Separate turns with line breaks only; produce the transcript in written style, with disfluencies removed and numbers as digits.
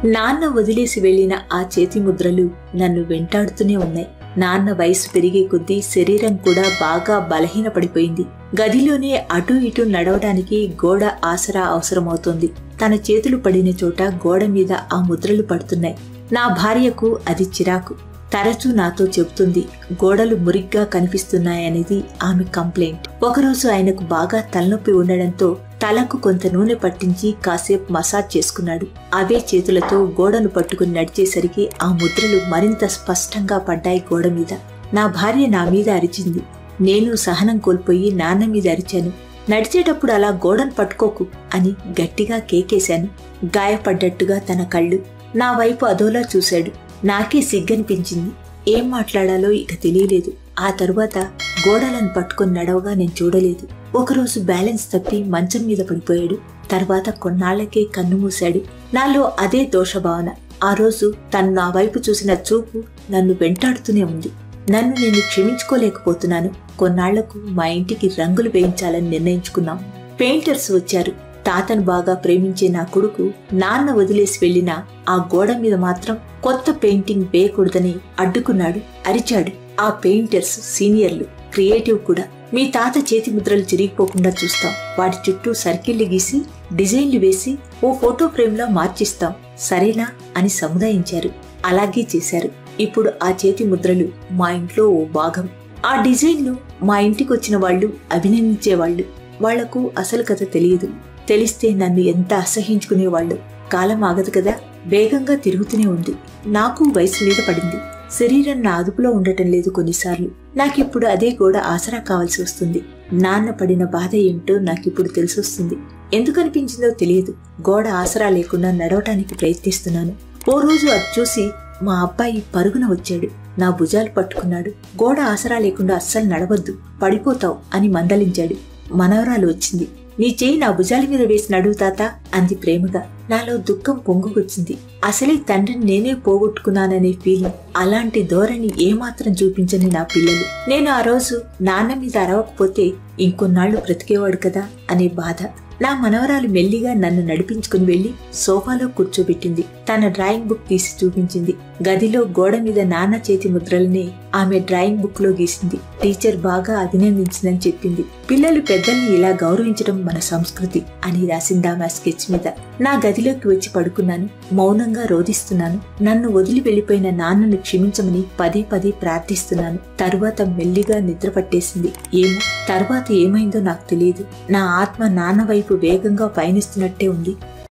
నాన్న వదిలేసి వెళ్లిన ఆ చేతి ముద్రలు నన్ను వెంటాడుతూనే ఉన్నాయి. నాన్న వయసు పెరిగే కొద్దీ శరీరం కూడా బాగా బలహీనపడిపోయింది. గదిలోనే అటూ ఇటూ నడవడానికి గోడ ఆసరా అవసరమవుతోంది. తన చేతులు పడిన చోట గోడ మీద ఆ ముద్రలు పడుతున్నాయి. నా భార్యకు అది చిరాకు. తరచూ నాతో చెబుతుంది, గోడలు మురిగ్గా కనిపిస్తున్నాయనేది ఆమె కంప్లైంట్. ఒకరోజు ఆయనకు బాగా తలనొప్పి ఉండడంతో తలకు కొంత నూనె పట్టించి కాసేపు మసాజ్ చేసుకున్నాడు. అవే చేతులతో గోడను పట్టుకుని నడిచేసరికి ఆ ముద్రలు మరింత స్పష్టంగా పడ్డాయి గోడ మీద. నా భార్య నా మీద అరిచింది. నేను సహనం కోల్పోయి నాన్న మీద అరిచాను. నడిచేటప్పుడు అలా గోడను పట్టుకోకు అని గట్టిగా కేకేశాను. గాయపడ్డట్టుగా తన కళ్ళు నా వైపు అదోలా చూశాడు. నాకే సిగ్గనిపించింది. ఏం మాట్లాడాలో ఇక తెలియలేదు. ఆ తరువాత గోడలను పట్టుకుని నడవగా నేను చూడలేదు. ఒకరోజు బ్యాలెన్స్ తప్పి మంచం మీద పడిపోయాడు. తర్వాత కొన్నాళ్లకే కన్ను మూశాడు. నాలో అదే దోషభావన. ఆ రోజు తను నా వైపు చూసిన చూపు నన్ను వెంటాడుతూనే ఉంది. నన్ను నేను క్షమించుకోలేకపోతున్నాను. కొన్నాళ్లకు మా ఇంటికి రంగులు వేయించాలని నిర్ణయించుకున్నాం. పెయింటర్స్ వచ్చారు. తాతను బాగా ప్రేమించే నా కొడుకు నాన్న వదిలేసి వెళ్లిన ఆ గోడ మీద మాత్రం కొత్త పెయింటింగ్ వేయకూడదని అడ్డుకున్నాడు, అరిచాడు. ఆ పెయింటర్స్ సీనియర్లు, క్రియేటివ్ కూడా. మీ తాత చేతి ముద్రలు చిరిగిపోకుండా చూస్తాం. వాటి చుట్టూ సర్కిళ్లు గీసి డిజైన్లు వేసి ఓ ఫోటో ఫ్రేమ్లా మార్చిస్తాం, సరేనా అని సముదాయించారు. అలాగే చేశారు. ఇప్పుడు ఆ చేతి ముద్రలు మా ఇంట్లో ఓ భాగం. ఆ డిజైన్లు మా ఇంటికి వచ్చిన వాళ్ళు అభినందించేవాళ్లు. వాళ్లకు అసలు కథ తెలియదు. తెలిస్తే నన్ను ఎంత అసహించుకునేవాళ్లు. కాలం ఆగదు కదా, వేగంగా తిరుగుతూనే ఉంది. నాకు వయసు మీద పడింది. శరీరం నా అదుపులో ఉండటం లేదు. కొన్నిసార్లు నాకిప్పుడు అదే గోడ ఆసరా కావాల్సి వస్తుంది. నాన్న పడిన బాధ ఏమిటో నాకిప్పుడు తెలిసొస్తుంది. ఎందుకనిపించిందో తెలియదు. గోడ ఆసరా లేకుండా నడవటానికి ప్రయత్నిస్తున్నాను. ఓ రోజు అది చూసి మా అబ్బాయి పరుగున వచ్చాడు. నా భుజాలు పట్టుకున్నాడు. గోడ ఆసరా లేకుండా అస్సలు నడవద్దు, పడిపోతావు అని మందలించాడు. మనవరాలు వచ్చింది. నీ చేయి నా భుజాల మీద వేసి నడువు తాత అంది ప్రేమగా. నాలో దుఃఖం పొంగుకొచ్చింది. అసలే తండ్రిని నేనే పోగొట్టుకున్నాననే ఫీలింగ్. అలాంటి ధోరణి ఏమాత్రం చూపించని నా పిల్లలు. నేను ఆ రోజు నాన్న మీద అరవకపోతే ఇంకొన్నాళ్లు బ్రతికేవాడు కదా అనే బాధ. నా మనవరాలు మెల్లిగా నన్ను నడిపించుకుని వెళ్లి సోఫాలో కూర్చోబెట్టింది. తన డ్రాయింగ్ బుక్ తీసి చూపించింది. గదిలో గోడ మీద నాన్న చేతి ముద్రల్ని ఆమె డ్రాయింగ్ బుక్ లో గీసింది. టీచర్ బాగా అభినందించిందని చెప్పింది. పిల్లలు పెద్దల్ని ఇలా గౌరవించడం మన సంస్కృతి అని రాసిందామె స్కెచ్ మీద. నా గదిలోకి వచ్చి పడుకున్నాను. మౌనంగా రోధిస్తున్నాను. నన్ను వదిలి వెళ్లిపోయిన నాన్నను క్షమించమని పదే పదే ప్రార్థిస్తున్నాను. తరువాత మెల్లిగా నిద్ర పట్టేసింది. తర్వాత ఏమైందో నాకు తెలియదు. నా ఆత్మ నాన్న వైపు వేగంగా పయనిస్తున్నట్టే ఉంది.